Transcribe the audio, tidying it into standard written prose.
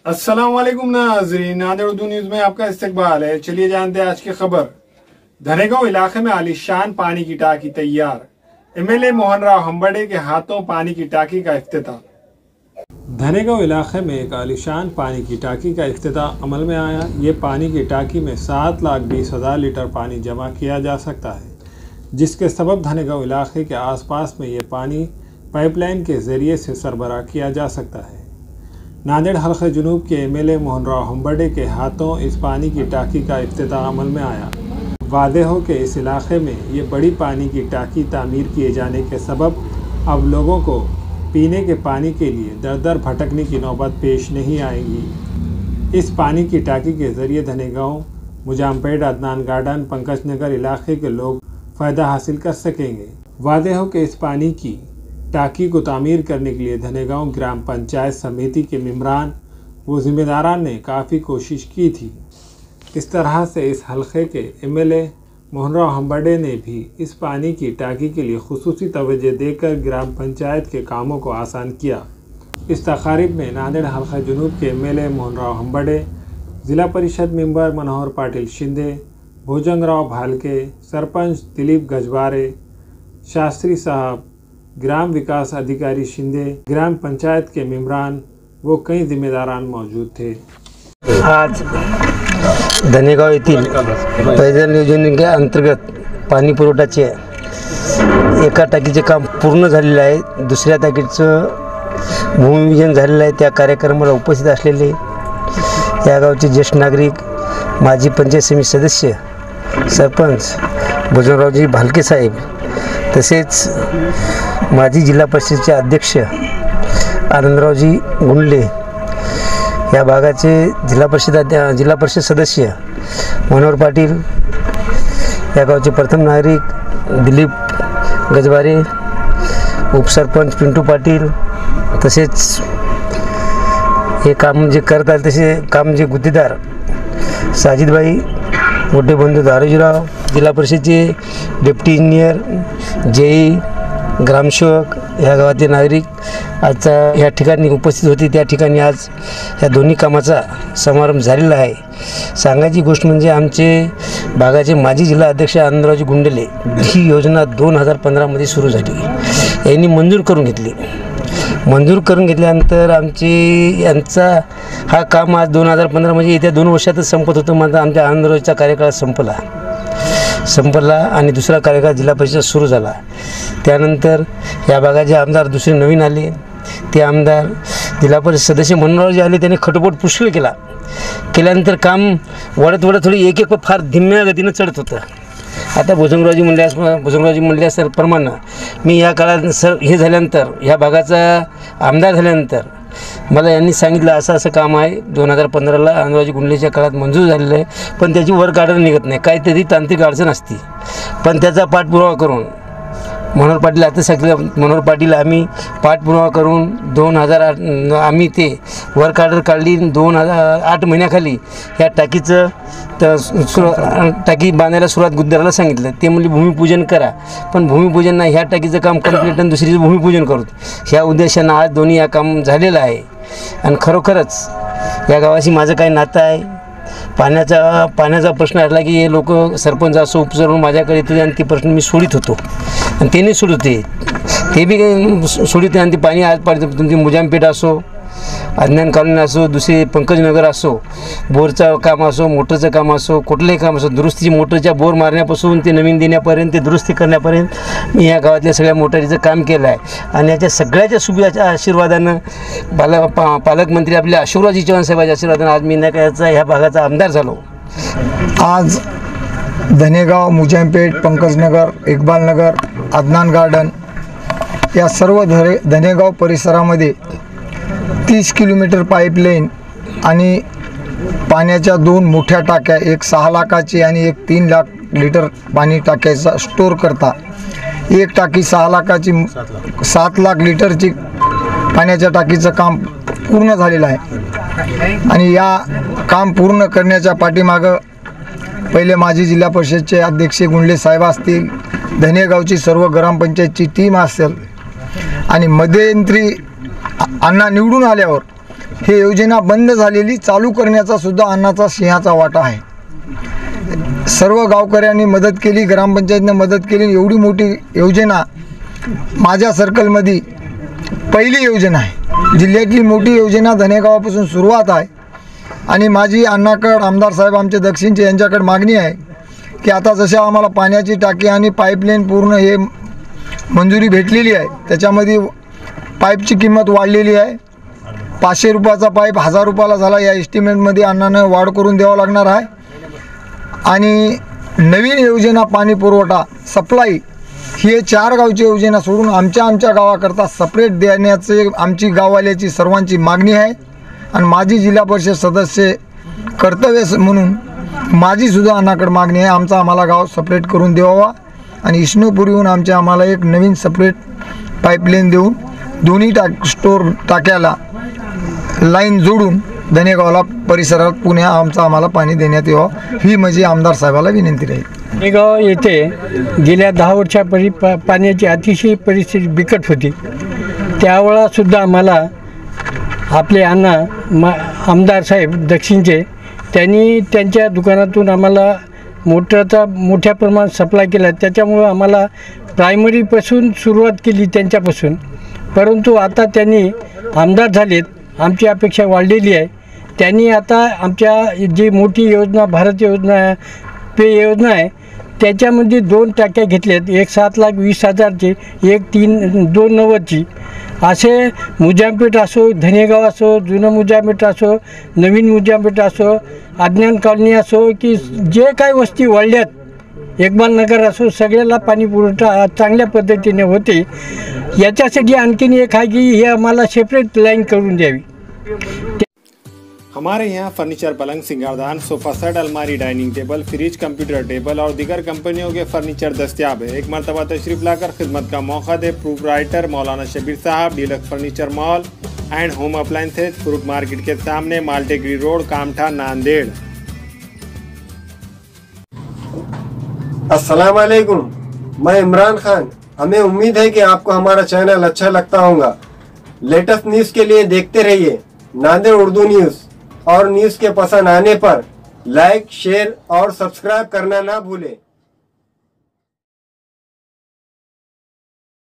अस्सलाम वालेकुम नाज़रीन, नादिर उर्दू न्यूज में आपका इस्तकबाल है। चलिए जानते हैं आज की खबर। धनेगांव इलाके में आलीशान पानी की टाकी तैयार, एमएलए मोहन राव हंबड़े के हाथों पानी की टाकी का इफ्तिताह। धनेगांव इलाके में एक आलीशान पानी की टाकी का इफ्तिताह अमल में आया। ये पानी की टाकी में 7,20,000 लीटर पानी जमा किया जा सकता है, जिसके सबब धनेगांव इलाके के आसपास में ये पानी पाइपलाइन के ज़रिए से सरबराह किया जा सकता है। नांदेड़ हल्के जुनूब के एमएलए मोहन राव हंबड़े के हाथों इस पानी की टाकी का इफ्तिताह अमल में आया। वादे हो कि इस इलाके में ये बड़ी पानी की टाकी तामीर किए जाने के सबब अब लोगों को पीने के पानी के लिए दर दर भटकने की नौबत पेश नहीं आएगी। इस पानी की टाकी के ज़रिए धनेगांव, मुजामपेट, अदनान गार्डन, पंकज नगर इलाके के लोग फ़ायदा हासिल कर सकेंगे। वादे हो कि इस पानी की टाकी को तामीर करने के लिए धनेगांव ग्राम पंचायत समिति के मेंबरान व ज़िम्मेदारान ने काफ़ी कोशिश की थी। इस तरह से इस हलके के एमएलए मोहन राव हंबड़े ने भी इस पानी की टाकी के लिए खुसूसी तवज्जो देकर ग्राम पंचायत के कामों को आसान किया। इस तकारीब में नांदेड़ हल्का जुनूब के एमएलए मोहन राव हंबड़े, ज़िला परिषद मेंबर मनोहर पाटिल शिंदे, भोजंगराव भालके, सरपंच दिलीप गजबारे, शास्त्री साहब, ग्राम विकास अधिकारी शिंदे, ग्राम पंचायत के मेंबरान वो कई जिम्मेदारान मौजूद थे। आज धनेगाव येथील पेयजल योजने अंतर्गत पाणी पुरवठ्याचे एका टाकीचे काम पूर्ण झालेले आहे। दुसऱ्या टाकीचं भूमिपूजन झालेलं आहे। त्या कार्यक्रमाला उपस्थित असलेले या गावचे ज्येष्ठ नागरिक, माजी पंचायत समिती सदस्य, सरपंच भोजनरावजी भालके साहेब, तसेच माजी जिल्हा परिषदेचे अध्यक्ष आनंदरावजी गुंडले, या भागाचे जिल्हा परिषद सदस्य मनोहर पाटील, या गावचे प्रथम नागरिक दिलीप गजबारे, उपसरपंच पिंटू पाटील, तसेच हे काम जे करत आहेत तसे काम जे गुत्तेदार साजिदबाई, मोठे बंधू दारोजीराव, जिल्हा परिषदेचे डेप्टी इंजिनियर, जेई, ग्रामसेवक, ह्या गावातील नागरिक आजचा या ठिकाणी उपस्थित होते। त्या ठिकाणी आज या दोन्ही कामाचा समारंभ झालेला आहे। सांगायची गोष्ट म्हणजे आमचे भागाचे माजी जिल्हा अध्यक्ष आनंदरावजी गुंडले ही योजना 2015 मध्ये सुरू झाली। यांनी मंजूर करून घेतली। मंजूर करून घेतल्यानंतर यांचा हा काम आज 2015 म्हणजे येत्या 2 वर्षातच संपत होतं। मात्र आमच्या आनंदरावजीचा कार्यकाळ संपला आणि दुसरा कार्यकाळ जिल्हा परिषद सुरू झाला। त्यानंतर या भागाचे आमदार दुसरे नवीन आले। ते आमदार जिल्हा परिषद सदस्य मनोहरजी आले। त्यांनी खटोपट पुष्कळ केल्यानंतर काम वळत थोडी एक फार धीम्या गतीने चढत होतं। आता भोजंगरावजी म्हणले सर प्रमाणे मी या काळात हे झाल्यानंतर ह्या भागाचा आमदार झाल्यानंतर मला यांनी सांगितलं असं काम आहे 2015ला आनंदरावजी गुंडलेच्या काळात मंजूर झालेलं आहे, पण त्याची वर्क ऑर्डर निघत नाही, काहीतरी तांत्रिक अडचण असते। पण त्याचा पाठपुरावा करून मनोहर पाटील आता सगळे मनोहर पाटील आम्ही पाठपुरावा करून 2008 आम्ही ते वर्क ऑर्डर काढली। 2008 महिन्याखाली ह्या टाकीचं टाकी बांधायला सुरुवात गुत्तेदाराला सांगितलं। ते म्हणजे भूमिपूजन करा, पण भूमिपूजन नाही, ह्या टाकीचं काम कंप्लीट आणि दुसरीचं भूमिपूजन करू, ह्या उद्देशानं आज दोन्ही या काम झालेलं आहे। आणि खरोखरच या गावाशी माझं काही नातं आहे। पाण्याचा प्रश्न असला की हे लोक सरपंच असो उपसरपंच माझ्याकडे येते आणि ते प्रश्न मी सोडित होतो आणि त्यांनी सोडते, ते बी सोडित आणि ते पाणी आज तुमची मुजामपेठ असो, अज्ञान कॉलनी असो, दुसरे पंकज नगर असो, बोरचं काम असो, मोटरचं काम असो, कुठलंही काम असो, दुरुस्तीची मोटरच्या बोर मारण्यापासून ते नवीन देण्यापर्यंत, ते दुरुस्ती करण्यापर्यंत मी या गावातल्या सगळ्या मोटारीचं काम केलं आहे। आणि याच्या सगळ्याच्या सुविधाच्या आशीर्वादानं पालकमंत्री आपल्या अशोकरावजी चव्हाण साहेबांच्या आशीर्वादानं आज मी नाकाचा ह्या भागाचा आमदार झालो। आज धनेगाव, मुजामपेठ, पंकजनगर, इकबालनगर, अदनान गार्डन या सर्व धनेगाव परिसरामध्ये 30 किलोमीटर पाईपलाईन आणि पाण्याच्या 2 मोठ्या टाक्या, एक 6 लाखाची आणि एक 3 लाख लिटर पाणी टाक्याचा स्टोर करता, एक टाकी 6 लाखाची 7 लाख लिटरची पाण्याच्या टाकीचं काम पूर्ण झालेलं आहे। आणि या काम पूर्ण करण्याच्या पाठीमागं पहिले माजी जिल्हा परिषदचे अध्यक्ष गुंडले साहेब असतील, धनेगावची सर्व ग्रामपंचायतची टीम असेल आणि मध्यंतरी अण्णा निवडून आल्यावर ही योजना बंद झालेली चालू करण्याचा सुद्धा अण्णाचा सिंहाचा वाटा आहे. सर्व गावकऱ्यांनी मदत केली, ग्रामपंचायतीने मदत केली. एवढी मोठी योजना माझ्या सर्कलमध्ये पहिली योजना आहे. जिल्ह्यातली मोठी योजना धनेगावापासून सुरुवात आहे. आणि माझी अण्णाकडे आमदार साहेब आमचे दक्षिणचे यांच्याकडे मागणी आहे की आता जशा आम्हाला पाण्याची टाकी आणि पाईपलाईन पूर्ण हे मंजुरी भेटलेली आहे, त्याच्यामध्ये पाईपची किंमत वाढलेली आहे. 500 रुपयाचा पाईप 1000 रुपयाला झाला. या एस्टिमेटमध्ये अण्णानं वाढ करून द्यावं लागणार आहे. आणि नवीन योजना पाणी पुरवठा सप्लाय ही 4 गावची योजना सोडून आमच्या गावाकरता सपरेट देण्याचे आमची गाववाल्याची सर्वांची मागणी आहे. आणि माझी जिल्हा परिषद सदस्य कर्तव्य म्हणून माझीसुद्धा अण्णाकडे मागणी आहे, आम्हाला गाव सपरेट करून द्यावा आणि इष्णोपुरीहून आम्हाला एक नवीन सपरेट पाईपलाईन देऊन दोन्ही स्टोर टाक्याला लाईन जोडून धनेगावला परिसरात पुणे आम्हाला पाणी देण्यात यावं, ही माझी आमदार साहेबाला विनंती राहील. धनेगाव येथे गेल्या 10 वर्षापूर्वी पाण्याची अतिशय परिस्थिती बिकट होती. त्यावेळासुद्धा आम्हाला आपले अण्णा आमदार साहेब दक्षिणचे त्यांनी त्यांच्या दुकानातून आम्हाला मोटरचा मोठ्या प्रमाणात सप्लाय केला. त्याच्यामुळं आम्हाला प्रायमरीपासून सुरुवात केली त्यांच्यापासून. परंतु आता त्यांनी आमदार झालेत, आमची अपेक्षा वाढलेली आहे. त्यांनी आता आमच्या जी मोठी योजना भारत योजना पे योजना आहे त्याच्यामध्ये 2 टाक्या घेतल्यात, एक 7,20,000ची, एक 2,90,000ची. असे मुजामपेठ असो, धनेगाव असो, जुनं मुजामपेठ असो, नवीन मुजामपेठ असो, अज्ञान कॉलनी असो, की जे काही वस्ती वाढल्यात, इकबाल नगर असो, सगळ्याला पाणी पुरवठा चांगल्या पद्धतीने होते. याच्यासाठी आणखीन एक आहे की हे आम्हाला सेपरेट लाईन करून द्यावी. हमारे यहाँ फर्नीचर, पलंग, सिंगारदान, सोफा सेट, अलमारी, dining table, fridge, computer table और दीगर कंपनियों के फर्नीचर दस्तियाब है. एक मरतबा तशरीफ लाकर खिदमत का मौका दे. प्रोपराइटर मौलाना शबीर साहब, deluxe furniture mall and home appliances, fruit market के सामने, माल्टेगरी रोड, कामठा, नांदेड़. अस्सलाम वालेकुम, मैं इमरान खान. हमें उम्मीद है कि आपको हमारा चैनल अच्छा लगता होगा. लेटेस्ट न्यूज़ के लिए देखते रहिए नांदेड़ उर्दू न्यूज़. और न्यूज़ के पसंद आने पर लाइक, शेयर और सब्सक्राइब करना ना भूलें.